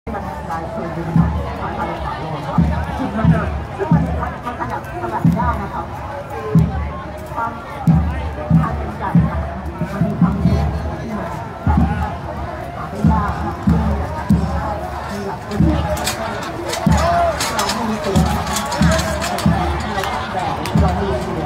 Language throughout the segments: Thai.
มันลายสูงดีครับทางการสายโลนะครับถึงมันจะซึ่งมันขยับยากนะครับความทางเป็นจัดมันมีความที่เหมือนหาได้ยากครับซึ่งมีหลักเป็นเราไม่มีตัวแต่เรามีตัว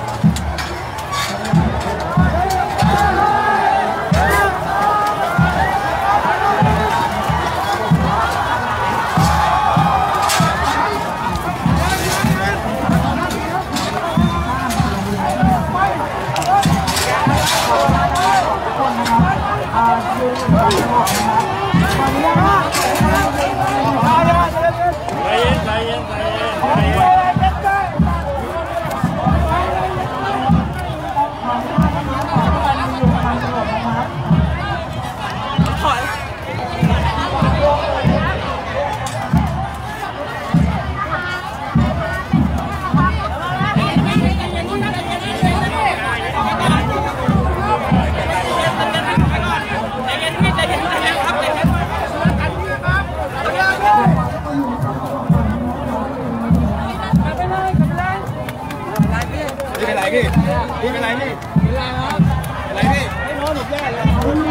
พี่เป็นไรพี่เป็นไรครับเป็นไรพี่ไม่รู้หนุกแย่เลย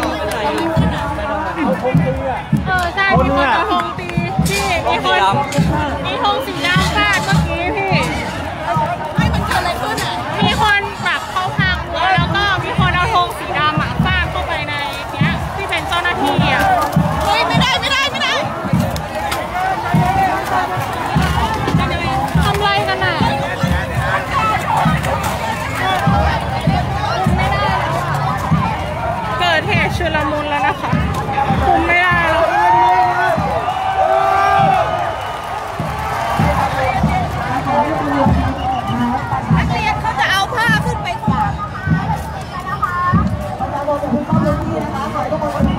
เอาธงตีอ่ะใช่มีคนเอาธงตีพี่มีธงสีดำฟาดเมื่อกี้พี่ไม่มันเกิดอะไรขึ้นอ่ะมีคนแบบเข้าพังแล้วก็มีคนเอาธงสีดำฟาดเข้าไปในเนี้ยที่เป็นเจ้าหน้าที่อ่ะเฮ้ยไม่ได้ทำไรกันอ่ะเกิดเหตุชุลมุนแล้วนะคะคุมไม่ได้แล้วนักเรียนเขาจะเอาผ้าขึ้นไปขวางนะคะประชาชนจะพึ่งเข้าพื้นที่นะคะขอให้ทุกคน